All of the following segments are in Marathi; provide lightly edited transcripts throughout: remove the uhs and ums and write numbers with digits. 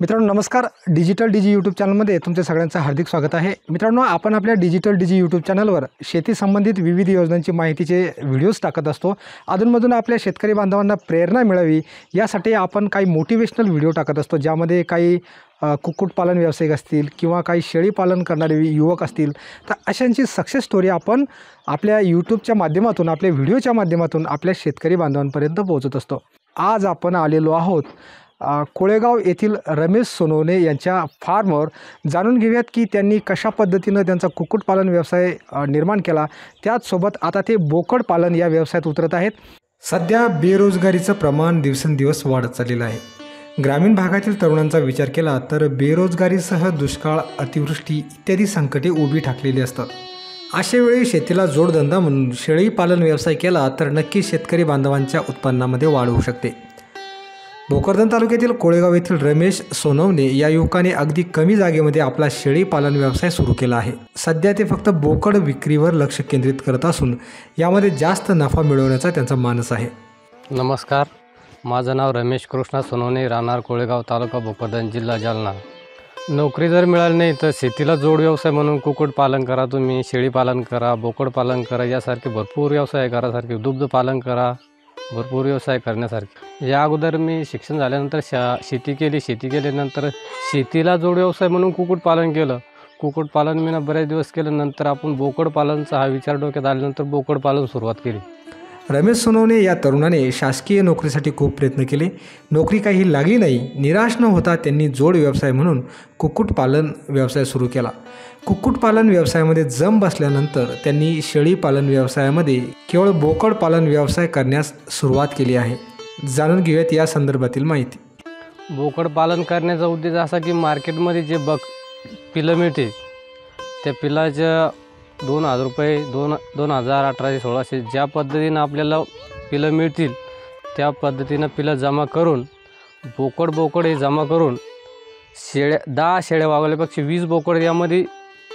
मित्रांनो नमस्कार. डिजिटल डीजी यूट्यूब चॅनलमध्ये तुमचे सगळ्यांचं हार्दिक स्वागत आहे. मित्रांनो, आपण आपल्या डिजिटल डीजी यूट्यूब चॅनलवर शेती संबंधित विविध योजनांची माहितीचे व्हिडिओज टाकत असतो. अधूनमधून आपल्या शेतकरी बांधवांना प्रेरणा मिळावी यासाठी आपण काही मोटिवेशनल व्हिडिओ टाकत असतो, ज्यामध्ये काही कुक्कुटपालन व्यावसायिक असतील किंवा काही शेळी पालन करणारे युवक असतील, तर अशांची सक्सेस स्टोरी आपण आपल्या यूट्यूबच्या माध्यमातून, आपल्या व्हिडिओच्या माध्यमातून आपल्या शेतकरी बांधवांपर्यंत पोहोचत असतो. आज आपण आलेलो आहोत कोळेगाव येथील रमेश सोनवणे यांच्या फार्मवर. जाणून घेऊयात की त्यांनी कशा पद्धतीनं त्यांचा कुक्कुटपालन व्यवसाय निर्माण केला. त्याचसोबत आता ते बोकड पालन या व्यवसायात उतरत आहेत. सध्या बेरोजगारीचं प्रमाण दिवसेंदिवस वाढत चाललेलं आहे. ग्रामीण भागातील तरुणांचा विचार केला तर बेरोजगारीसह दुष्काळ, अतिवृष्टी इत्यादी संकटे उभी ठाकलेली असतात. अशावेळी शेतीला जोडधंदा म्हणून शेळी पालन व्यवसाय केला तर नक्की शेतकरी बांधवांच्या उत्पन्नामध्ये वाढ होऊ शकते. भोकरदन तालुक्यातील कोळेगाव येथील रमेश सोनवणे या युवकाने अगदी कमी जागेमध्ये आपला शेळी पालन व्यवसाय सुरू केला आहे. सध्या ते फक्त बोकड विक्रीवर लक्ष केंद्रित करत असून यामध्ये जास्त नफा मिळवण्याचा त्यांचा मानस आहे. नमस्कार, माझं नाव रमेश कृष्णा सोनवणे, राहणार कोळेगाव, तालुका भोकरदन, जिल्हा जालना. नोकरी जर मिळाली नाही तर शेतीला जोड व्यवसाय म्हणून कुक्कुटपालन करा, तुम्ही शेळी पालन करा, बोकड पालन करा, यासारखे भरपूर व्यवसाय करासारखे, दुग्ध पालन करा, भरपूर व्यवसाय करण्यासारखे. या अगोदर मी शिक्षण झाल्यानंतर शेती केल्यानंतर शेतीला जोड व्यवसाय म्हणून कुक्कुटपालन केलं. कुक्कुटपालन मी बरेच दिवस केलं. नंतर आपण बोकड पालनचा हा विचार डोक्यात आल्यानंतर बोकड पालन सुरुवात केली. रमेश सोनवणे या तरुणाने शासकीय नोकरीसाठी खूप प्रयत्न केले. नोकरी काही लागली नाही. निराश न होता त्यांनी जोड व्यवसाय म्हणून कुक्कुटपालन व्यवसाय सुरू केला. कुक्कुटपालन व्यवसायामध्ये जम बसल्यानंतर त्यांनी शेळी पालन व्यवसायामध्ये केवळ बोकड पालन व्यवसाय करण्यास सुरुवात केली आहे. जाणून घेऊयात या संदर्भातील माहिती. बोकड पालन करण्याचा उद्देश असा की मार्केटमध्ये जे पिलं मिळते त्या पिलाच्या 2,000 रुपये 2000, 1800, 1600 ज्या पद्धतीनं आपल्याला पिलं मिळतील त्या पद्धतीनं पिलं जमा करून बोकड हे जमा करून 10 शेळ्या वागवल्यापेक्षा 20 बोकड यामध्ये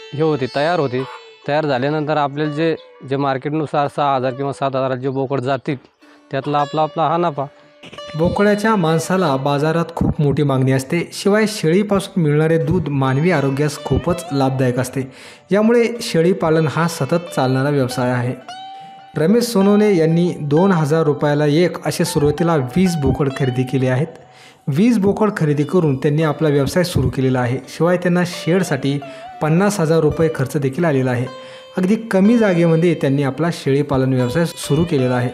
तयार झाल्यानंतर आपल्याला जे मार्केटनुसार 6,000 किंवा 7,000 जे बोकड जातील त्यातला आपला हा नफा. बोकडाच्या मांसाला बाजारात खूप मोठी मागणी असते. शिवाय शेळीपासून मिळणारे दूध मानवी आरोग्यास खूपच लाभदायक असते. यामुळे शेळी पालन हा सतत चालणारा व्यवसाय आहे. रमेश सोनवणे यांनी 2,000 रुपयाला एक असे सुरुवातीला 20 बोकड खरेदी केले आहेत. 20 बोकड खरेदी करून त्यांनी आपला व्यवसाय सुरू केलेला आहे. शिवाय त्यांना शेडसाठी 50,000 रुपये खर्च देखील आलेला आहे. अगदी कमी जागेमध्ये त्यांनी आपला शेळी पालन व्यवसाय सुरू केलेला आहे.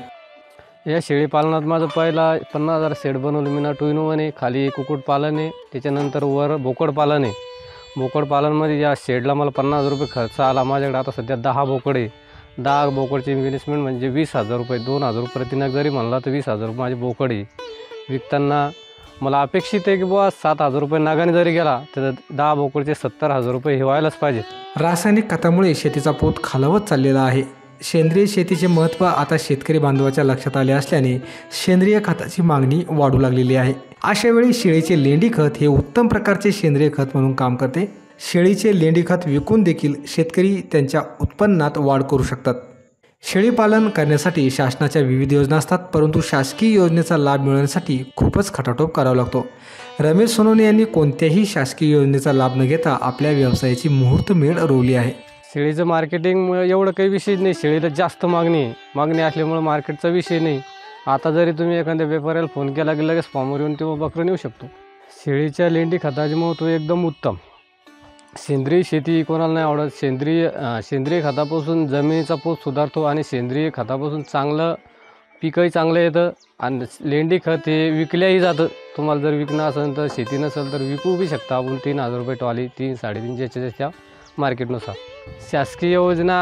या शेळी पालनात माझं पहिला 50,000 शेड बनवलं मी. 2 in 1 आहे. खाली कुक्कुटपालन आहे, त्याच्यानंतर वर बोकड पालन आहे. बोकड पालनमध्ये या शेडला मला 50,000 रुपये खर्च आला. माझ्याकडे आता सध्या 10 बोकड आहे. 10 बोकडचे इन्व्हेस्टमेंट म्हणजे 20,000 रुपये. 2,000 रुपये प्रतिनग जरी म्हणला तर 20,000 रुपये माझे बोकड आहे. विकताना मला अपेक्षित आहे की बुवा 7,000 रुपये नागाने जरी गेला तर 10 बोकडचे 70,000 रुपये हे व्हायलाच पाहिजे. रासायनिक खतामुळे शेतीचा पोत खालावत चाललेला आहे. सेंद्रिय शेतीचे महत्त्व आता शेतकरी बांधवाच्या लक्षात आले असल्याने सेंद्रिय खताची मागणी वाढू लागलेली आहे. अशावेळी शेळीचे लेंडी खत हे उत्तम प्रकारचे सेंद्रिय खत म्हणून काम करते. शेळीचे लेंडी खत विकून देखील शेतकरी त्यांच्या उत्पन्नात वाढ करू शकतात. शेळी पालन करण्यासाठी शासनाच्या विविध योजना असतात, परंतु शासकीय योजनेचा लाभ मिळवण्यासाठी खूपच खटाटोप करावा लागतो. रमेश सोनवणे यांनी कोणत्याही शासकीय योजनेचा लाभ न घेता आपल्या व्यवसायाची मुहूर्तमेढ रोवली आहे. शेळीचं मार्केटिंग एवढं काही विषय नाही. शेळीला जास्त मागणी असल्यामुळे मार्केटचा विषय नाही. आता जरी तुम्ही एखाद्या व्यापाऱ्याला फोन केला की लगेच फॉर्मवर येऊन तेव्हा बकरं नेऊ शकतो. शेळीच्या लेंडी खताचे महत्त्व एकदम उत्तम. सेंद्रिय शेती कोणाला नाही आवडत. सेंद्रिय खतापासून जमिनीचा पोत सुधारतो आणि सेंद्रिय खतापासून चांगलं पिकंही चांगलं येतं. आणि लेंडी खत हे विकल्याही जातं. तुम्हाला जर विकणं असेल तर, शेती नसेल तर विकू बी शकता आपण. 3,000 रुपये टॉली, 3-3.5 ज्याच्या मार्केटनुसार. शासकीय योजना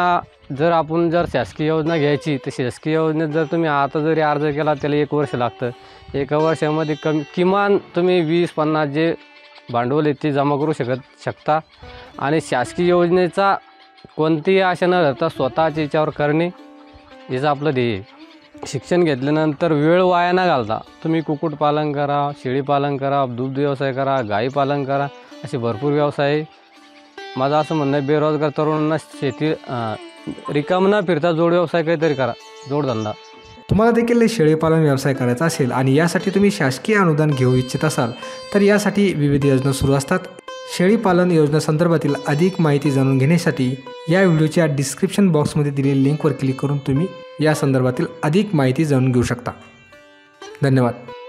जर शासकीय योजना घ्यायची तर शासकीय योजनेत जर तुम्ही आता जरी अर्ज केला त्याला 1 वर्ष लागतं. 1 वर्षामध्ये किमान तुम्ही 20-50 जे भांडवल आहे ते जमा करू शकता. आणि शासकीय योजनेचा कोणतीही आशा न धरता स्वतःच्या याच्यावर करणे याचं आपलं ध्येय. शिक्षण घेतल्यानंतर वेळ वाया न घालता तुम्ही कुक्कुटपालन करा, शेळी पालन करा, दुग्ध व्यवसाय करा, गाई पालन करा, असे भरपूर व्यवसाय आहे. माझं असं म्हणणं आहे, बेरोजगार तरुणांना शेती रिकाम न फिरता जोड व्यवसाय काहीतरी करा, जोडधंदा. तुम्हाला देखील शेळीपालन व्यवसाय करायचा असेल आणि यासाठी तुम्ही शासकीय अनुदान घेऊ इच्छित असाल तर यासाठी विविध योजना सुरू असतात. शेळीपालन योजनेसंदर्भातील अधिक माहिती जाणून घेण्यासाठी या व्हिडिओच्या डिस्क्रिप्शन बॉक्समध्ये दिलेल्या लिंकवर क्लिक करून तुम्ही या संदर्भातील अधिक माहिती जाणून घेऊ शकता. धन्यवाद.